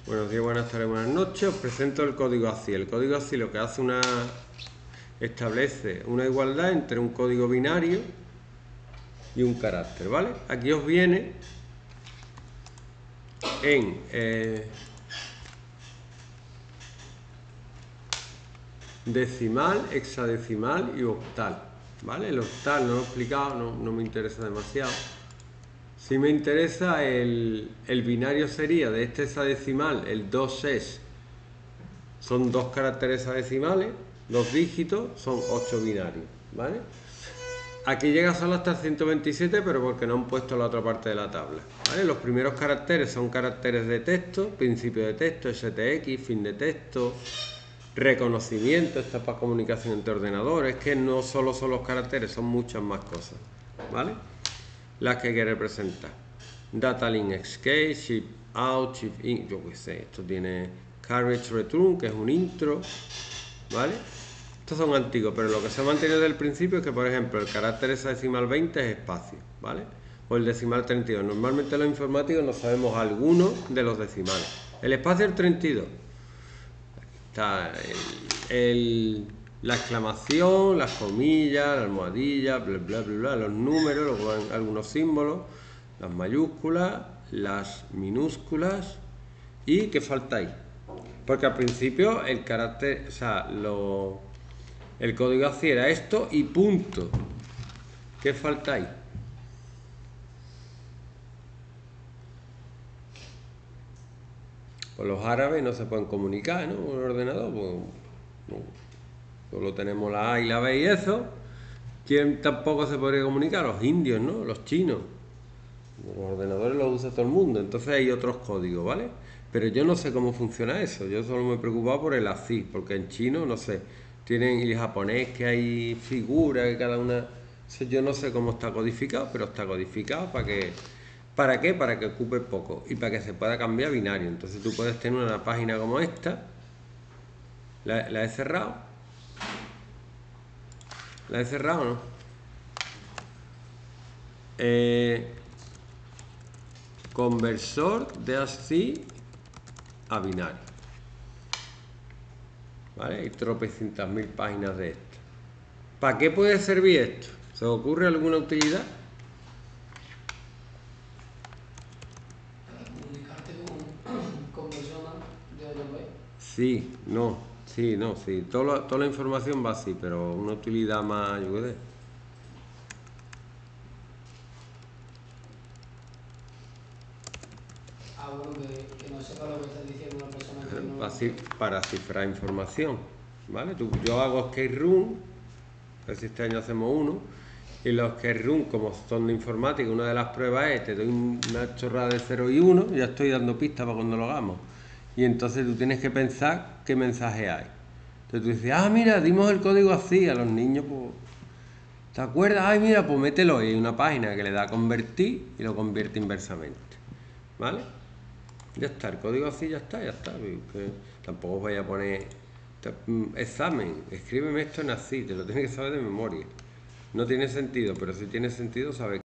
Buenos días, buenas tardes, buenas noches. Os presento el código ASCII. El código ASCII lo que hace establece una igualdad entre un código binario y un carácter, ¿vale? Aquí os viene en decimal, hexadecimal y octal, ¿vale? El octal no lo he explicado, no me interesa demasiado. Si me interesa el binario sería de este hexadecimal, el 2 son 2 caracteres hexadecimales, 2 dígitos, son 8 binarios, ¿vale? Aquí llega solo hasta el 127, pero porque no han puesto la otra parte de la tabla, ¿vale? Los primeros caracteres son caracteres de texto, principio de texto, STX, fin de texto, reconocimiento, esto es para comunicación entre ordenadores, que no solo son los caracteres, son muchas más cosas, ¿vale? Las que hay que representar. Data link escape, ship out, ship in, yo qué sé, esto tiene carriage return, que es un intro, ¿vale? Estos son antiguos, pero lo que se ha mantenido desde el principio es que, por ejemplo, el carácter hexadecimal 20 es espacio, ¿vale? O el decimal 32. Normalmente los informáticos no sabemos alguno de los decimales. El espacio es el 32. Está la exclamación, las comillas, la almohadilla, bla, bla, bla, bla, los números, algunos símbolos, las mayúsculas, las minúsculas. ¿Y qué falta ahí? Porque al principio el carácter, o sea, el código ASCII era esto y punto. ¿Qué falta ahí? Pues los árabes no se pueden comunicar, ¿no? Con el ordenador, pues no. Solo tenemos la A y la B y eso. ¿Quién tampoco se podría comunicar? Los indios, ¿no? Los chinos. Los ordenadores los usa todo el mundo, entonces hay otros códigos, ¿vale? Pero yo no sé cómo funciona eso, yo solo me he preocupado por el ASCII, porque en chino, no sé, tienen, y japonés que hay figuras que cada una... Yo no sé cómo está codificado, pero está codificado para que... ¿Para qué? Para que ocupe poco y para que se pueda cambiar binario. Entonces tú puedes tener una página como esta, la he cerrado. ¿La he cerrado o no? Conversor de ASCII a binario, ¿vale? Hay tropecientas mil páginas de esto. ¿Para qué puede servir esto? ¿Se os ocurre alguna utilidad? Para comunicarte con personas de otro país. Sí, no, sí, no, sí. Toda la información va así, pero una utilidad más, yo qué sé. Bueno, que no sepa lo que está diciendo una persona que no lo entiende. Para cifrar información, ¿vale? Yo hago escape room, a ver si este año hacemos uno, y los escape room, como son de informática, una de las pruebas es, te doy una chorrada de 0 y 1, ya estoy dando pistas para cuando lo hagamos, y entonces tú tienes que pensar qué mensaje hay. Entonces tú dices, mira, dimos el código así, a los niños, pues, ¿te acuerdas? Ay, mira, pues mételo, y hay una página que le da a convertir y lo convierte inversamente, ¿vale? Ya está, el código así ya está, que tampoco os vaya a poner examen, escríbeme esto en así, te lo tienes que saber de memoria. No tiene sentido, pero si tiene sentido, sabes